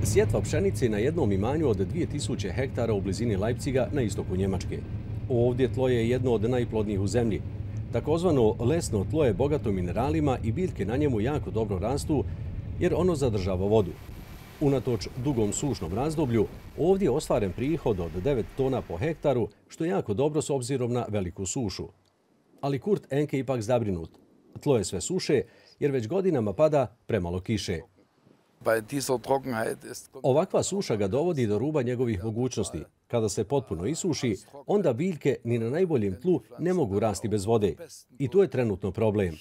Sjetva pšenice na jednom imanju od 2000 hektara u blizini Leipziga na istoku Njemačke. Ovdje tlo je jedno od najplodnijih u zemlji. Takozvano lesno tlo je bogato mineralima i biljke na njemu jako dobro rastu jer ono zadržava vodu. Unatoč dugom sušnom razdoblju, ovdje je ostvaren prihod od 9 tona po hektaru, što je jako dobro s obzirom na veliku sušu. Ali Kurt Enke ipak zabrinut. Tlo je sve suše jer već godinama pada premalo kiše. Ovakva suša ga dovodi do ruba njegovih mogućnosti. Kada se potpuno isuši, onda biljke ni na najboljem tlu ne mogu rasti bez vode. I to je trenutno problem.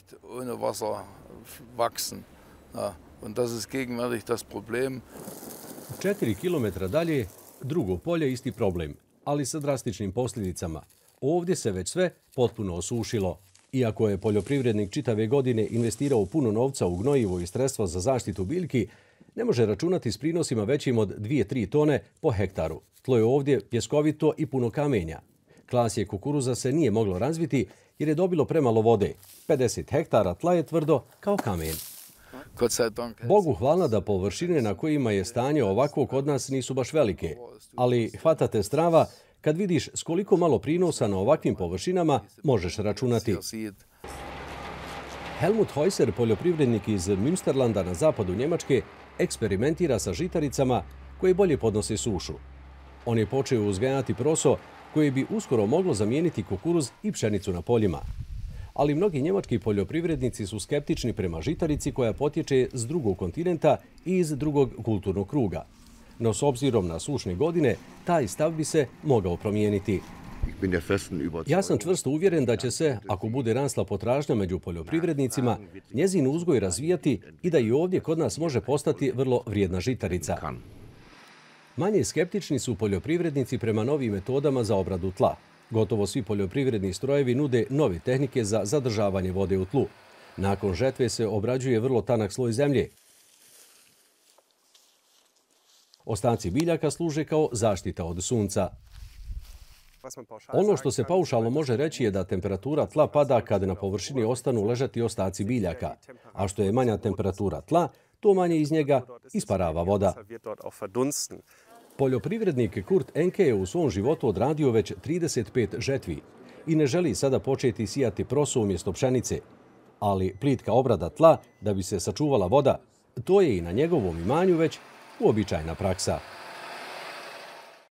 4 kilometra dalje, drugo polje, isti problem, ali sa drastičnim posljedicama. Ovdje se već sve potpuno osušilo. Iako je poljoprivrednik čitave godine investirao puno novca u gnojivo i sredstva za zaštitu biljki, ne može računati s prinosima većim od 2-3 tone po hektaru. Tlo je ovdje pjeskovito i puno kamenja. Klasje kukuruza se nije moglo razviti jer je dobilo premalo vode. 50 hektara tla je tvrdo kao kamen. Bogu hvala da površine na kojima je stanje ovako kod nas nisu baš velike, ali hvatate strava kad vidiš s koliko malo prinosa na ovakvim površinama možeš računati. Helmut Häuser, poljoprivrednik iz Münsterlanda na zapadu Njemačke, eksperimentira sa žitaricama koje bolje podnose sušu. On je počeo uzgajati proso koje bi uskoro moglo zamijeniti kukuruz i pšenicu na poljima. Ali mnogi njemački poljoprivrednici su skeptični prema žitarici koja potječe s drugog kontinenta i iz drugog kulturnog kruga. No s obzirom na sušne godine, taj stav bi se mogao promijeniti. Ja sam čvrsto uvjeren da će se, ako bude rasla potražnja među poljoprivrednicima, njezin uzgoj razvijati i da i ovdje kod nas može postati vrlo vrijedna žitarica. Manje skeptični su poljoprivrednici prema novim metodama za obradu tla. Gotovo svi poljoprivredni strojevi nude nove tehnike za zadržavanje vode u tlu. Nakon žetve se obrađuje vrlo tanak sloj zemlje. Ostaci biljaka služe kao zaštita od sunca. Ono što se paušalno može reći je da temperatura tla pada kad na površini ostanu ležati ostaci biljaka, a što je manja temperatura tla, to manje iz njega isparava voda. Poljoprivrednik Kurt Enke je u svom životu odradio već 35 žetvi i ne želi sada početi sijati proso umjesto pšenice. Ali plitka obrada tla da bi se sačuvala voda, to je i na njegovom imanju već uobičajena praksa.